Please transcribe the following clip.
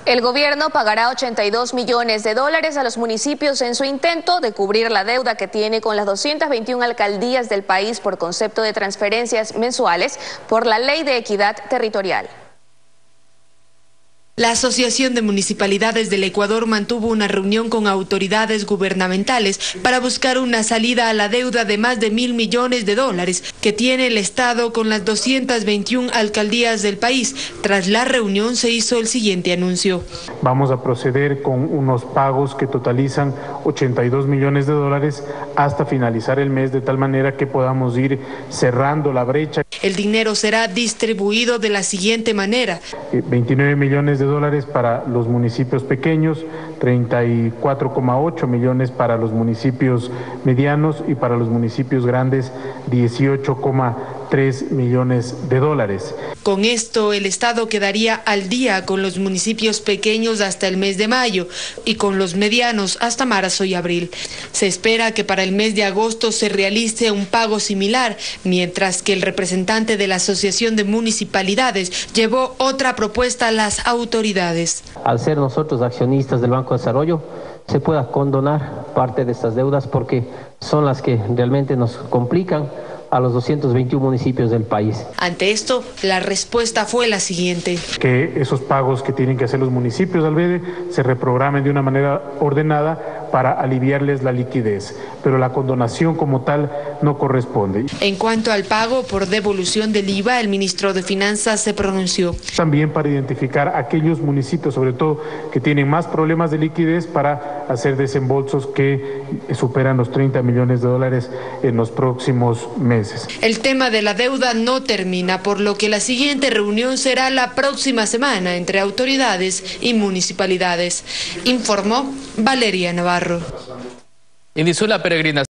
El gobierno pagará 82 millones de dólares a los municipios en su intento de cubrir la deuda que tiene con las 221 alcaldías del país por concepto de transferencias mensuales por la Ley de Equidad Territorial. La Asociación de Municipalidades del Ecuador mantuvo una reunión con autoridades gubernamentales para buscar una salida a la deuda de más de 1.000 millones de dólares que tiene el Estado con las 221 alcaldías del país. Tras la reunión se hizo el siguiente anuncio. Vamos a proceder con unos pagos que totalizan 82 millones de dólares hasta finalizar el mes, de tal manera que podamos ir cerrando la brecha. El dinero será distribuido de la siguiente manera: 29 millones de dólares para los municipios pequeños, 34,8 millones para los municipios medianos y para los municipios grandes 18,3 millones de dólares. Con esto el Estado quedaría al día con los municipios pequeños hasta el mes de mayo y con los medianos hasta marzo y abril. Se espera que para el mes de agosto se realice un pago similar, mientras que el representante de la Asociación de Municipalidades llevó otra propuesta a las autoridades. Al ser nosotros accionistas del Banco de Desarrollo, se pueda condonar parte de estas deudas porque son las que realmente nos complican a los 221 municipios del país. Ante esto, la respuesta fue la siguiente: que esos pagos que tienen que hacer los municipios al BEDE se reprogramen de una manera ordenada para aliviarles la liquidez, pero la condonación como tal no corresponde. En cuanto al pago por devolución del IVA, el ministro de Finanzas se pronunció. También para identificar aquellos municipios, sobre todo, que tienen más problemas de liquidez, para hacer desembolsos que superan los 30 millones de dólares en los próximos meses. El tema de la deuda no termina, por lo que la siguiente reunión será la próxima semana entre autoridades y municipalidades, informó Valeria Navarro. Inició la peregrinación